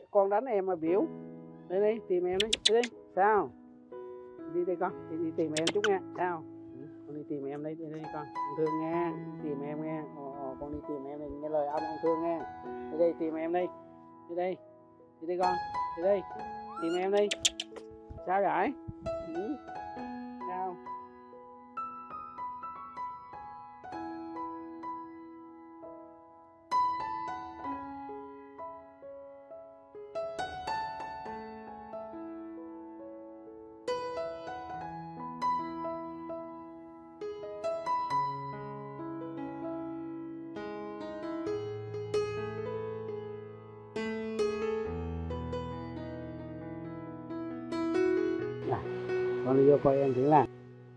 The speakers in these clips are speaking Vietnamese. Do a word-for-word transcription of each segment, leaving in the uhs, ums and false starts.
con đánh em mà biểu. Đi đi tìm em đi, đi đi. Sao? Đi đi con, đi, đi tìm em chút nha. Sao? Ừ, con đi tìm em đây, đi đi con. Con Thương nghe, tìm em nghe. Ồ, ồ, con đi tìm em đây, nghe lời ông ông Thương nghe. Đi đi tìm em đi. Đi đi. Đi đi con, đi đi. Tìm em đi. Sao vậy? Ừ. Sao? Này, con đi vô coi em thử nào.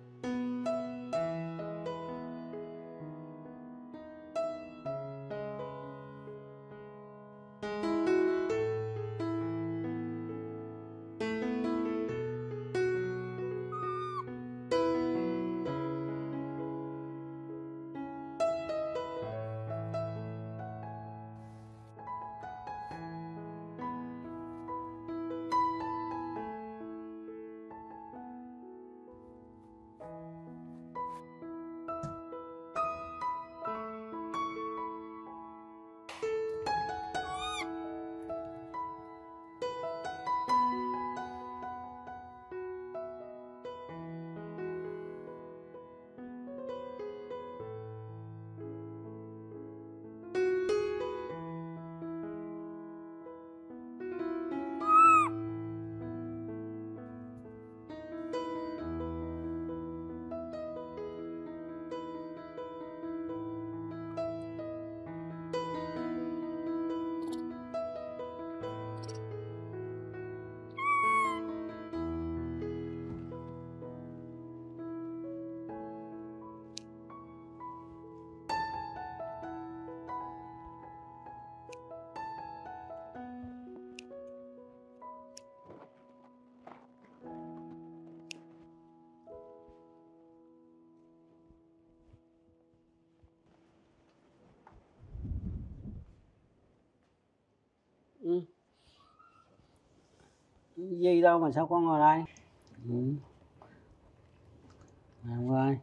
Ừ. Gì đâu mà sao con ngồi đây? Ừ. Làm coi.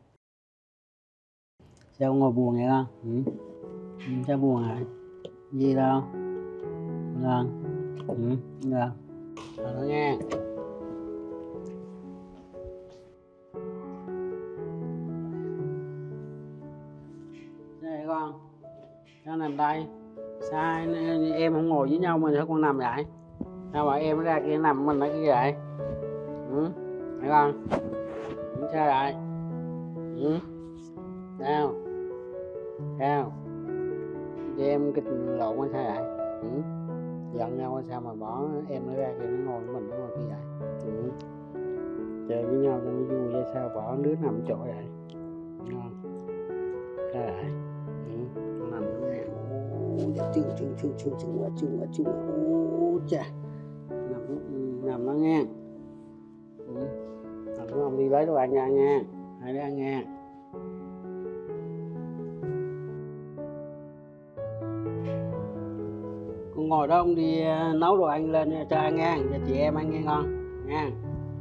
Sao con ngồi buồn vậy con? Ừ. Ừ. Sao buồn hả? Gì đâu? Ngon. Ừ. Ngon. Rồi đó nghe. Đây con. Sao nằm đây? Sao em không ngồi với nhau mà sao con nằm vậy? Sao mà em ra kia nằm mình ở kia vậy? Ừ. Thấy con? Ừ. Sao vậy? Ừ. Sao? Sao? Chị em kịch lộn hay sao vậy? Ừ. Giận nhau hay sao mà bỏ em nó ra kia nó ngồi với mình nó ngồi kia vậy? Ừ. Chơi với nhau cho nó vui hay sao bỏ đứa nằm chỗ vậy? Ngon. Sao vậy? Ừ. Con nằm nó nghe. Ô, chừng chừng chừng chừng chừng quá chừng quá chừng quá. Ô chà. Nằm, nằm nó nghe. Ừ. Nằm nó không đi lấy đồ ăn ra nha. Hai đứa ăn nha. Con ngồi đó ông đi nấu đồ ăn lên cho ăn nha, cho chị em ăn nghe con nha.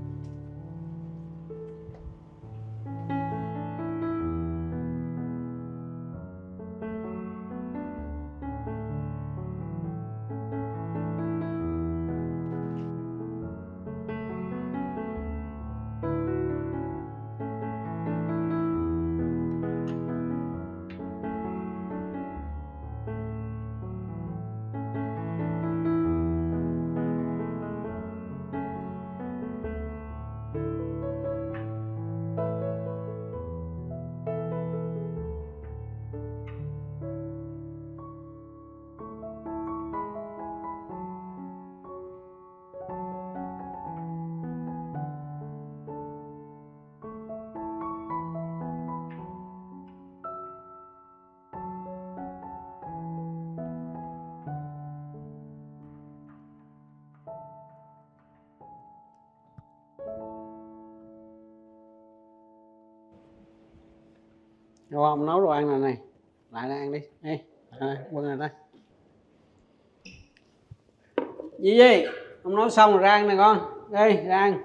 Đâu ông nấu đồ ăn này này, lại đây ăn đi, đi, đây, quân này đây. Gì gì? Ông nói xong rồi ra ăn nè con. Đi, ra ăn.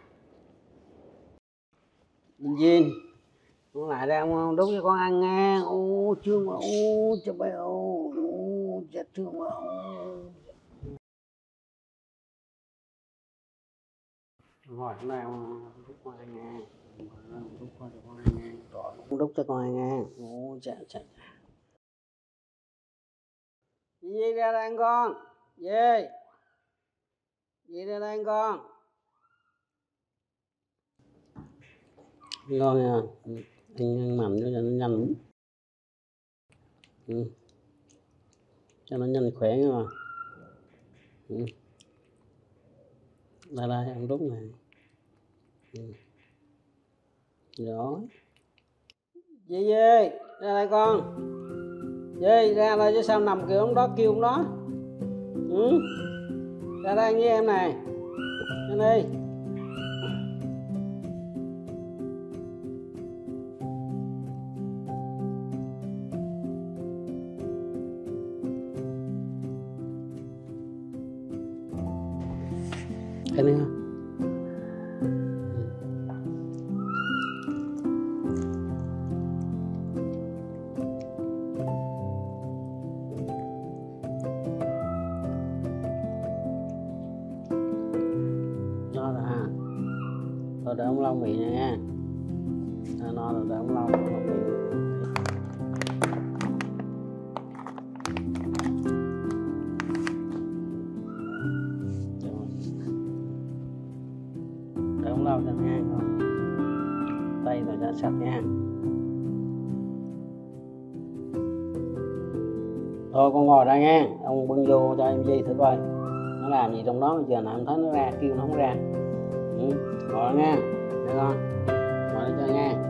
Nhìn con lại đây ông đút cho con ăn nghe. Ô thương mà, ô cho bay, ô ô chết thương mà. Rồi hôm nay ông đút con ăn nghe. Đút con cho con ăn nghe. Rồi ông đút cho con ăn nghe. Ô chết chết. Gì ra đây ăn con. Gì gì ra đây ăn con. Ngon nha. Anh ăn mặn cho nó nhanh. Ừ. Cho nó nhanh khỏe nha mà. Ừ. Đây đây ăn đút này. Ừ. Rồi. Dì dì ra đây con. Dì ra đây chứ sao nằm kiểu ông đó kêu ông đó. Ừ. Ra đây với em này. Lên đi. Cái này không? No rồi ha. Rồi để ông lau miệng này nha. À, no rồi để ông lau miệng. Để ông lau cho nha con. Tay rồi cho sạch nha. Thôi con ngồi đây nha. Ông bưng vô cho em Di thử coi nó làm gì trong đó bây giờ nào em thấy nó ra kêu nó không ra. Ừ. Ngồi nha. Được không? Ngồi đây cho nha.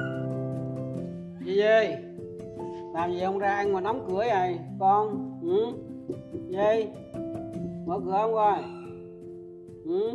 Di Di làm gì không ra ăn mà đóng cửa vậy con. Ừ. Di mở cửa không coi. Ừ.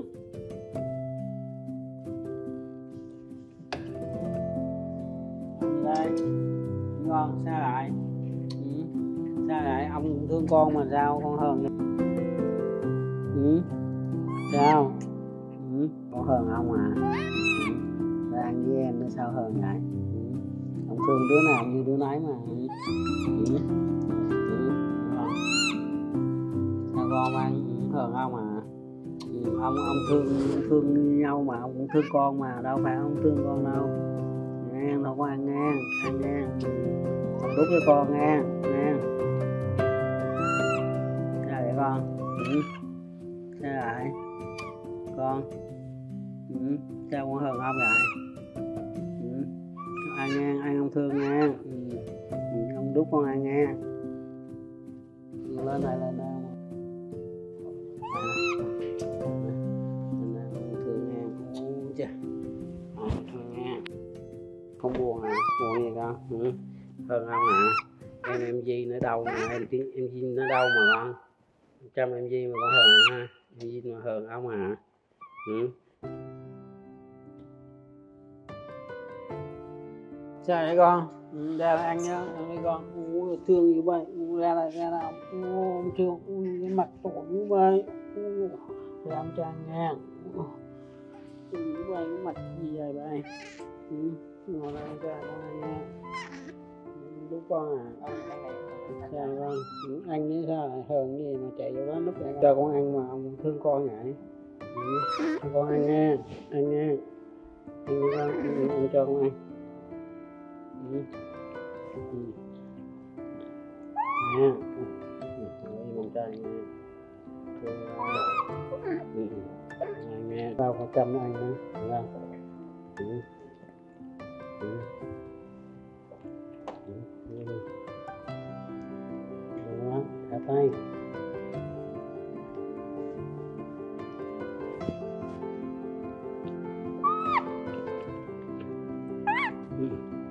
Đây ngon sao lại. Ừ. Sao lại ông thương con mà sao con hờn vậy? Ừ. Sao? Ừ. Con hờn ông à? Ừ. Để ăn với em để sao hờn vậy? Ừ. Ông thương đứa nào như đứa nấy mà. Ừ. Ừ. Ừ. Sao con ăn ừ. hờn ông à? Ừ. Ông ông thương thương nhau mà ông cũng thương con mà đâu phải ông thương con đâu. Nghe đâu có ăn nghe ăn nghe. Ông đút cho con nghe nghe. Sao vậy con? Ừ. Sao lại con? Ừ. Sao con hờn ông vậy? Ừ. Ăn nghe ăn ông thương nghe. Ừ. Ừ. Ông đút con ăn nghe. Lên này lên đây không buồn à? Buồn gì con? Ừ. Hơn ông hả? Em em Di nữa đâu mà em em Di nữa đâu mà con? Chăm em Di mà con hờn ha? Em Di mà hờn ông hả? Ừ. Sao vậy con? Ừ, ra đây ăn nhá, ăn đi con. Ui, thương như vậy, ra đây ra đây ông thương, ui, cái mặt tội như vậy. Ra ông cho ăn nha. Thương như vậy, cái mặt gì vậy vậy? Ừ. Ngồi đây ra đây nha. Đúng con à? Sao con? Ăn như sao lại hờn gì mà chạy vô đó lúc này cho con ăn mà ông thương con vậy? Ừ. Cho con ăn nha, ăn nha. Ăn đi con, ăn, ăn cho con ăn. Ừ. Ừ. Nè, mình cho ăn nha. Thương con. Ừ. Ăn nha. Sao phải chăm nó ăn nữa, được không? Ừ. Ừ. Ừ. Đúng đó, thả tay. Ừ.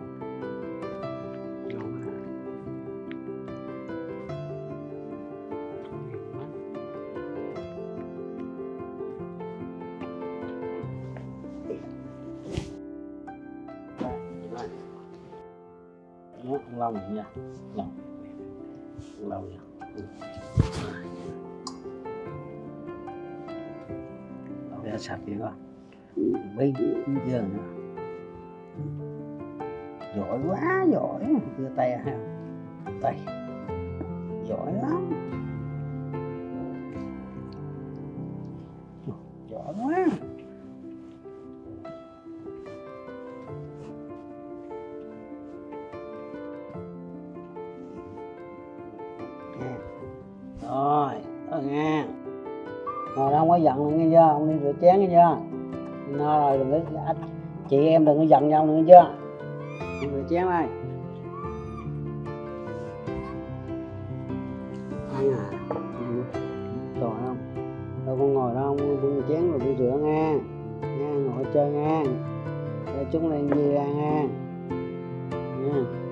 Ngon quá. Nó ông lau mình nha, lau, lau nha. Ừ. Để sạch vậy con. Bây giờ nữa. Giỏi quá giỏi, đưa tay ha, tay giỏi lắm, giỏi quá. Rồi, thôi nghe. Ngồi đó không có giận nữa nghe chưa? Ông đi rửa chén nghe chưa? No rồi, đừng có chị em đừng có giận nhau nữa nghe chưa? Đi rửa chén đây. Anh à, trời không? Đâu con ngồi đó không rửa chén rồi đi rửa nghe. Nghe ngồi chơi nghe. Để chúng lên gì ra nghe. Nha.